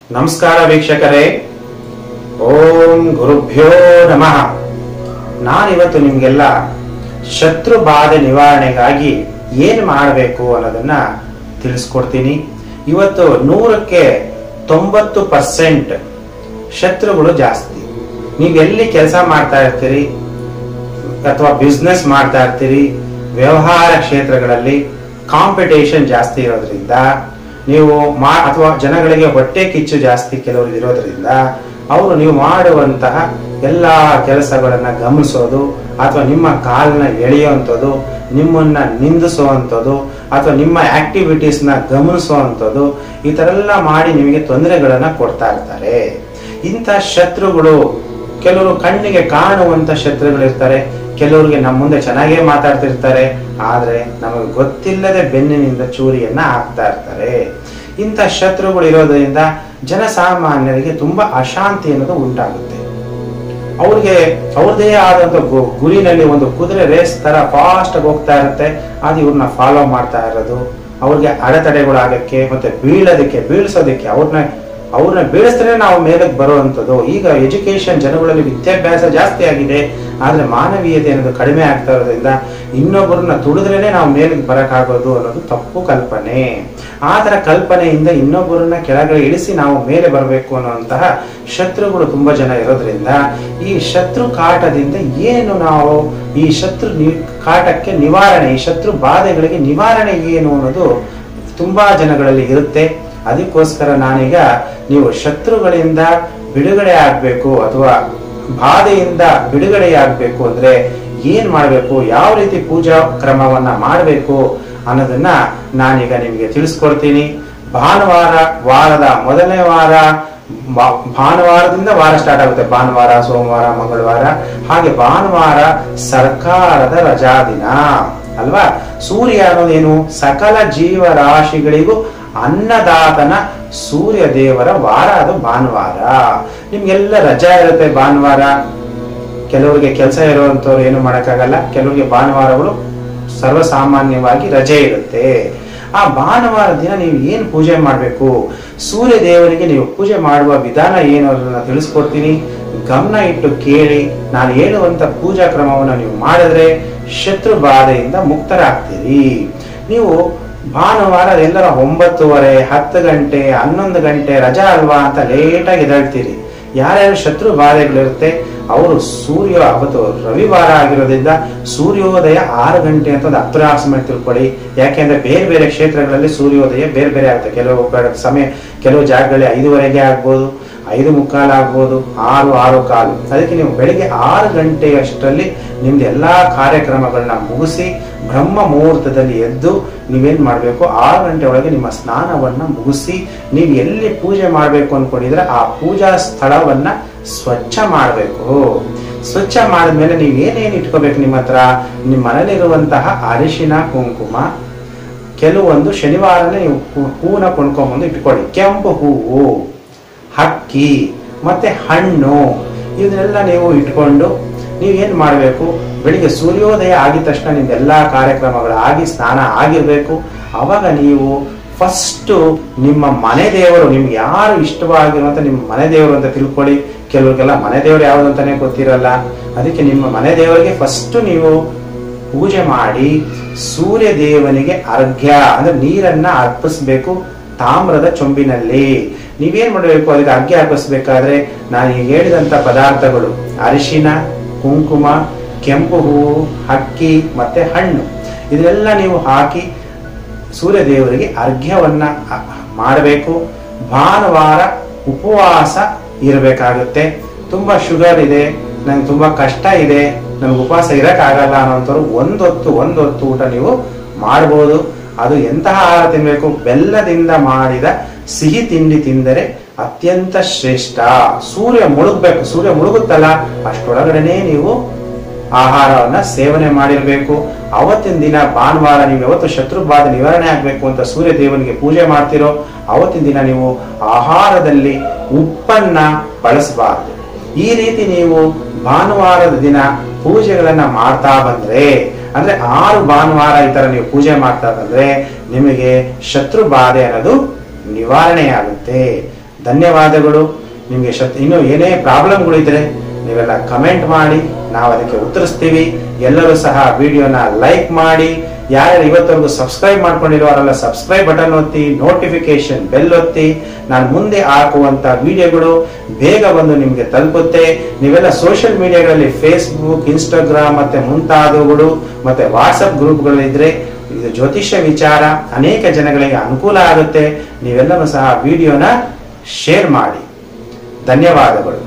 ನಮಸ್ಕಾರ ವೀಕ್ಷಕರೇ, ಓಂ ಗುರುಭ್ಯೋ ನಮಃ. ನಾನಿವತ್ತು ನಿಮ್ಗೆಲ್ಲ ಶತ್ರು ಬಾಧೆ ನಿವಾರಣೆಗಾಗಿ ಏನು ಮಾಡಬೇಕು ಅನ್ನೋದನ್ನ ತಿಳಿಸ್ಕೊಡ್ತೀನಿ. ಇವತ್ತು 100ಕ್ಕೆ 90% ಶತ್ರುಗಳು ಜಾಸ್ತಿ. ನೀವೆಲ್ಲಿ ಕೆಲಸ ಮಾಡ್ತಾ ಇರ್ತೀರಿ ಅಥವಾ ಬಿಸ್ನೆಸ್ ಮಾಡ್ತಾ ಇರ್ತೀರಿ, ವ್ಯವಹಾರ ಕ್ಷೇತ್ರಗಳಲ್ಲಿ ಕಾಂಪಿಟೇಷನ್ ಜಾಸ್ತಿ ಇರೋದ್ರಿಂದ ನೀವು ಅಥವಾ ಜನಗಳಿಗೆ ಹೊಟ್ಟೆ ಕಿಚ್ಚು ಜಾಸ್ತಿ ಕೆಲವರು ಇರೋದ್ರಿಂದ ಅವರು ನೀವು ಮಾಡುವಂತಹ ಎಲ್ಲ ಕೆಲಸಗಳನ್ನ ಗಮನಿಸೋದು ಅಥವಾ ನಿಮ್ಮ ಕಾಲನ್ನ ಎಳೆಯುವಂಥದ್ದು, ನಿಮ್ಮನ್ನ ನಿಂದಿಸುವಂಥದ್ದು ಅಥವಾ ನಿಮ್ಮ ಆಕ್ಟಿವಿಟೀಸ್ನ ಗಮನಿಸುವಂಥದ್ದು, ಈ ತರ ಎಲ್ಲ ಮಾಡಿ ನಿಮಗೆ ತೊಂದರೆಗಳನ್ನ ಕೊಡ್ತಾ ಇರ್ತಾರೆ. ಇಂಥ ಶತ್ರುಗಳು ಕೆಲವರು ಕಣ್ಣಿಗೆ ಕಾಣುವಂತ ಶತ್ರುಗಳಿರ್ತಾರೆ, ಕೆಲವರಿಗೆ ನಮ್ಮ ಮುಂದೆ ಚೆನ್ನಾಗೇ ಮಾತಾಡ್ತಿರ್ತಾರೆ, ಆದ್ರೆ ನಮಗೆ ಗೊತ್ತಿಲ್ಲದೆ ಬೆನ್ನಿನಿಂದ ಚೂರಿಯನ್ನ ಹಾಕ್ತಾ ಇರ್ತಾರೆ. ಇಂಥ ಶತ್ರುಗಳು ಇರೋದ್ರಿಂದ ಜನಸಾಮಾನ್ಯರಿಗೆ ತುಂಬಾ ಅಶಾಂತಿ ಅನ್ನೋದು ಉಂಟಾಗುತ್ತೆ. ಅವ್ರಿಗೆ ಅವ್ರದೇ ಆದಂತ ಗುರಿನಲ್ಲಿ ಒಂದು ಕುದುರೆ ರೇಸ್ ತರ ಫಾಸ್ಟ್ ಆಗಿ ಹೋಗ್ತಾ ಇರುತ್ತೆ, ಅದು ಇವ್ರನ್ನ ಫಾಲೋ ಮಾಡ್ತಾ ಇರೋದು, ಅವ್ರಿಗೆ ಅಡೆತಡೆಗಳಾಗಕ್ಕೆ ಮತ್ತೆ ಬೀಳ್ಸೋದಕ್ಕೆ ಅವ್ರನ್ನ ಬೀಳಿಸಿದ್ರೆ ನಾವು ಮೇಲಕ್ಕೆ ಬರುವಂಥದ್ದು. ಈಗ ಎಜುಕೇಶನ್ ಜನಗಳಲ್ಲಿ ವಿದ್ಯಾಭ್ಯಾಸ ಜಾಸ್ತಿ ಆಗಿದೆ, ಆದ್ರೆ ಮಾನವೀಯತೆ ಅನ್ನೋದು ಕಡಿಮೆ ಆಗ್ತಾ ಇರೋದ್ರಿಂದ ಇನ್ನೊಬ್ಬರನ್ನ ತುಳಿದ್ರೇನೆ ನಾವು ಮೇಲಕ್ಕೆ ಬರಕ್ಕಾಗೋದು ಅನ್ನೋದು ತಪ್ಪು ಕಲ್ಪನೆ. ಆ ತರ ಕಲ್ಪನೆಯಿಂದ ಇನ್ನೊಬ್ಬರನ್ನ ಕೆಳಗಡೆ ಇಳಿಸಿ ನಾವು ಮೇಲೆ ಬರಬೇಕು ಅನ್ನುವಂತಹ ಶತ್ರುಗಳು ತುಂಬಾ ಜನ ಇರೋದ್ರಿಂದ ಈ ಶತ್ರು ಕಾಟದಿಂದ ಏನು ನಾವು ಈ ಶತ್ರು ಕಾಟಕ್ಕೆ ನಿವಾರಣೆ, ಈ ಶತ್ರು ಬಾಧೆಗಳಿಗೆ ನಿವಾರಣೆ ಏನು ಅನ್ನೋದು ತುಂಬಾ ಜನಗಳಲ್ಲಿ ಇರುತ್ತೆ. ಅದಕ್ಕೋಸ್ಕರ ನಾನೀಗ ನೀವು ಶತ್ರುಗಳಿಂದ ಬಿಡುಗಡೆ ಆಗ್ಬೇಕು ಅಥವಾ ಬಾಧೆಯಿಂದ ಬಿಡುಗಡೆ ಆಗ್ಬೇಕು ಅಂದ್ರೆ ಏನ್ ಮಾಡ್ಬೇಕು, ಯಾವ ರೀತಿ ಪೂಜಾ ಕ್ರಮವನ್ನ ಮಾಡಬೇಕು ಅನ್ನೋದನ್ನ ನಾನೀಗ ನಿಮ್ಗೆ ತಿಳಿಸ್ಕೊಡ್ತೀನಿ. ವಾರದ ಮೊದಲನೇ ವಾರ, ಭಾನುವಾರದಿಂದ ವಾರ ಸ್ಟಾರ್ಟ್ ಆಗುತ್ತೆ. ಭಾನುವಾರ, ಸೋಮವಾರ, ಮಂಗಳವಾರ, ಹಾಗೆ ಭಾನುವಾರ ಸರ್ಕಾರದ ರಜಾ ದಿನ ಅಲ್ವಾ. ಸೂರ್ಯ ಅನ್ನೋದೇನು, ಸಕಲ ಜೀವರಾಶಿಗಳಿಗೂ ಅನ್ನದಾತನ ಸೂರ್ಯ ದೇವರ ವಾರ, ಅದು ಭಾನುವಾರ. ನಿಮ್ಗೆಲ್ಲ ರಜಾ ಇರುತ್ತೆ ಭಾನುವಾರ. ಕೆಲವರಿಗೆ ಕೆಲಸ ಇರುವಂತವ್ರು ಏನು ಮಾಡಕ್ಕಾಗಲ್ಲ, ಕೆಲವರಿಗೆ ಭಾನುವಾರಗಳು ಸರ್ವಸಾಮಾನ್ಯವಾಗಿ ರಜೆ ಇರುತ್ತೆ. ಆ ಭಾನುವಾರ ದಿನ ನೀವು ಏನ್ ಪೂಜೆ ಮಾಡ್ಬೇಕು, ಸೂರ್ಯ ದೇವರಿಗೆ ನೀವು ಪೂಜೆ ಮಾಡುವ ವಿಧಾನ ಏನು ಅನ್ನೋದನ್ನ ತಿಳಿಸ್ಕೊಡ್ತೀನಿ. ಗಮನ ಇಟ್ಟು ಕೇಳಿ. ನಾನು ಹೇಳುವಂತ ಪೂಜಾ ಕ್ರಮವನ್ನು ನೀವು ಮಾಡಿದ್ರೆ ಶತ್ರು ಬಾಧೆಯಿಂದ ಮುಕ್ತರಾಗ್ತೀರಿ. ನೀವು ಭಾನುವಾರ ಎಲ್ಲರ 9:30, 10 ಗಂಟೆ, 11 ಗಂಟೆ ರಜಾ ಅಲ್ವಾ ಅಂತ ಲೇಟಾಗಿ ಎದ್ದೇಳ್ತೀರಿ. ಯಾರ್ಯಾರು ಶತ್ರು ಬಾಧೆಗಳಿರುತ್ತೆ ಅವರು ಅವತ್ತು ರವಿವಾರ ಆಗಿರೋದ್ರಿಂದ ಸೂರ್ಯೋದಯ 6 ಗಂಟೆ ಅಂತ ಒಂದು ಅಪ್ರಾಕ್ಸಿಮೇಟ್ ತಿಳ್ಕೊಳ್ಳಿ. ಯಾಕೆಂದ್ರೆ ಬೇರೆ ಬೇರೆ ಕ್ಷೇತ್ರಗಳಲ್ಲಿ ಸೂರ್ಯೋದಯ ಬೇರೆ ಬೇರೆ ಆಗುತ್ತೆ. ಕೆಲವು ಜಾಗಗಳಲ್ಲಿ 5:15 ಆಗ್ಬೋದು, 5:45 ಆಗ್ಬೋದು, 6:15. ಅದಕ್ಕೆ ನೀವು ಬೆಳಿಗ್ಗೆ 6 ಗಂಟೆಯಷ್ಟರಲ್ಲಿ ನಿಮ್ದು ಎಲ್ಲಾ ಕಾರ್ಯಕ್ರಮಗಳನ್ನ ಮುಗಿಸಿ ಬ್ರಹ್ಮ ಮುಹೂರ್ತದಲ್ಲಿ ಎದ್ದು ನೀವೇನ್ ಮಾಡ್ಬೇಕು, 6 ಗಂಟೆ ಒಳಗೆ ನಿಮ್ಮ ಸ್ನಾನವನ್ನ ಮುಗಿಸಿ ನೀವು ಎಲ್ಲಿ ಪೂಜೆ ಮಾಡ್ಬೇಕು ಅನ್ಕೊಂಡಿದ್ರೆ ಆ ಪೂಜಾ ಸ್ಥಳವನ್ನ ಸ್ವಚ್ಛ ಮಾಡಬೇಕು. ಸ್ವಚ್ಛ ಮಾಡಿದ್ಮೇಲೆ ನೀವು ಏನೇನು ಇಟ್ಕೋಬೇಕು ನಿಮ್ಮ ಹತ್ರ, ನಿಮ್ಮ ಮನೇಲಿರುವಂತಹ ಅರಿಶಿನ, ಕುಂಕುಮ, ಕೆಲವೊಂದು ಶನಿವಾರನೇ ನೀವು ಹೂವನ್ನ ಕೊಂಡ್ಕೊಂಡ್ಬಂದು ಇಟ್ಕೊಳ್ಳಿ. ಕೆಂಪು ಹೂವು, ಅಕ್ಕಿ ಮತ್ತೆ ಹಣ್ಣು, ಇದನ್ನೆಲ್ಲ ನೀವು ಇಟ್ಕೊಂಡು ನೀವೇನ್ ಮಾಡ್ಬೇಕು, ಬೆಳಿಗ್ಗೆ ಸೂರ್ಯೋದಯ ಆಗಿದ ತಕ್ಷಣ ನಿಮ್ದೆಲ್ಲಾ ಕಾರ್ಯಕ್ರಮಗಳಾಗಿ ಸ್ನಾನ ಆಗಿರ್ಬೇಕು. ಅವಾಗ ನೀವು ಫಸ್ಟ್ ನಿಮ್ಮ ಮನೆ ದೇವರು, ನಿಮ್ಗೆ ಯಾರು ಇಷ್ಟವಾಗಿರುವಂತ ನಿಮ್ಮ ಮನೆ ದೇವರು ಅಂತ ತಿಳ್ಕೊಳ್ಳಿ. ಕೆಲವ್ರಿಗೆಲ್ಲ ಮನೆ ದೇವರು ಯಾವ್ದು ಅಂತಾನೆ ಗೊತ್ತಿರಲ್ಲ. ಅದಕ್ಕೆ ನಿಮ್ಮ ಮನೆ ದೇವರಿಗೆ ಫಸ್ಟ್ ನೀವು ಪೂಜೆ ಮಾಡಿ ಸೂರ್ಯ ದೇವನಿಗೆ ಅರ್ಘ್ಯ ಅಂದ್ರೆ ನೀರನ್ನ ಅರ್ಪಿಸ್ಬೇಕು. ತಾಮ್ರದ ಚೊಂಬಿನಲ್ಲಿ ನೀವೇನ್ ಮಾಡಬೇಕು, ಅದಕ್ಕೆ ಅರ್ಘ್ಯ ಅರ್ಪಿಸ್ಬೇಕಾದ್ರೆ ನಾನು ಈಗ ಹೇಳಿದಂತ ಪದಾರ್ಥಗಳು ಅರಿಶಿನ, ಕುಂಕುಮ, ಕೆಂಪು ಹೂವು, ಅಕ್ಕಿ ಮತ್ತೆ ಹಣ್ಣು, ಇದೆಲ್ಲ ನೀವು ಹಾಕಿ ಸೂರ್ಯ ದೇವರಿಗೆ ಅರ್ಘ್ಯವನ್ನ ಮಾಡಬೇಕು. ಭಾನುವಾರ ಉಪವಾಸ ಇರಬೇಕಾಗುತ್ತೆ. ತುಂಬಾ ಶುಗರ್ ಇದೆ, ನಂಗೆ ತುಂಬಾ ಕಷ್ಟ ಇದೆ, ನಮ್ಗೆ ಉಪವಾಸ ಇರಕ್ಕಾಗಲ್ಲ ಅನ್ನೋಂಥವ್ರು ಒಂದೊತ್ತು ಊಟ ನೀವು ಮಾಡ್ಬೋದು. ಅದು ಎಂತಹ ಆಹಾರ ತಿನ್ಬೇಕು, ಬೆಲ್ಲದಿಂದ ಮಾಡಿದ ಸಿಹಿ ತಿಂಡಿ ತಿಂದರೆ ಅತ್ಯಂತ ಶ್ರೇಷ್ಠ. ಸೂರ್ಯ ಮುಳುಗ್ಬೇಕು, ಸೂರ್ಯ ಮುಳುಗುತ್ತಲ್ಲ ಅಷ್ಟೊಳಗಡೆನೆ ನೀವು ಆಹಾರವನ್ನ ಸೇವನೆ ಮಾಡಿರ್ಬೇಕು. ಅವತ್ತಿನ ದಿನ ಭಾನುವಾರ ನೀವು ಯಾವತ್ತು ಶತ್ರು ಬಾಧೆ ನಿವಾರಣೆ ಆಗ್ಬೇಕು ಅಂತ ಸೂರ್ಯ ದೇವನಿಗೆ ಪೂಜೆ ಮಾಡ್ತಿರೋ ಅವತ್ತಿನ ದಿನ ನೀವು ಆಹಾರದಲ್ಲಿ ಉಪ್ಪನ್ನ ಬಳಸಬಾರದು. ಈ ರೀತಿ ನೀವು ಭಾನುವಾರದ ದಿನ ಪೂಜೆಗಳನ್ನ ಮಾಡ್ತಾ ಬಂದ್ರೆ, ಅಂದ್ರೆ 6 ಭಾನುವಾರ ಈ ತರ ನೀವು ಪೂಜೆ ಮಾಡ್ತಾ ಬಂದ್ರೆ ನಿಮಗೆ ಶತ್ರು ಬಾಧೆ ಅನ್ನೋದು ನಿವಾರಣೆ ಆಗುತ್ತೆ. ಧನ್ಯವಾದಗಳು. ನಿಮಗೆ ಇನ್ನೂ ಏನೇ ಪ್ರಾಬ್ಲಮ್ಗಳು ಇದ್ರೆ ನೀವೆಲ್ಲ ಕಮೆಂಟ್ ಮಾಡಿ, ನಾವು ಅದಕ್ಕೆ ಉತ್ತರಿಸ್ತೀವಿ. ಎಲ್ಲರೂ ಸಹ ವಿಡಿಯೋನ ಲೈಕ್ ಮಾಡಿ. ಯಾರು ಇವತ್ತವರೆಗೂ ಸಬ್ಸ್ಕ್ರೈಬ್ ಮಾಡ್ಕೊಂಡಿರೋರೆಲ್ಲ ಸಬ್ಸ್ಕ್ರೈಬ್ ಬಟನ್ ಒತ್ತಿ, ನೋಟಿಫಿಕೇಶನ್ ಬೆಲ್ ಒತ್ತಿ. ನಾನು ಮುಂದೆ ಹಾಕುವಂತ ವಿಡಿಯೋಗಳು ಬೇಗ ಬಂದು ನಿಮಗೆ ತಲುಪುತ್ತೆ. ನೀವೆಲ್ಲ ಸೋಷಿಯಲ್ ಮೀಡಿಯಾಗಳಲ್ಲಿ ಫೇಸ್ಬುಕ್, ಇನ್ಸ್ಟಾಗ್ರಾಮ್ ಮತ್ತೆ ಮುಂತಾದವುಗಳು ಮತ್ತೆ ವಾಟ್ಸಪ್ ಗ್ರೂಪ್ಗಳಿದ್ರೆ ಇದು ಜ್ಯೋತಿಷ್ಯ ವಿಚಾರ ಅನೇಕ ಜನಗಳಿಗೆ ಅನುಕೂಲ ಆಗುತ್ತೆ. ನೀವೆಲ್ಲರೂ ಸಹ ವಿಡಿಯೋನ ಶೇರ್ ಮಾಡಿ. ಧನ್ಯವಾದಗಳು.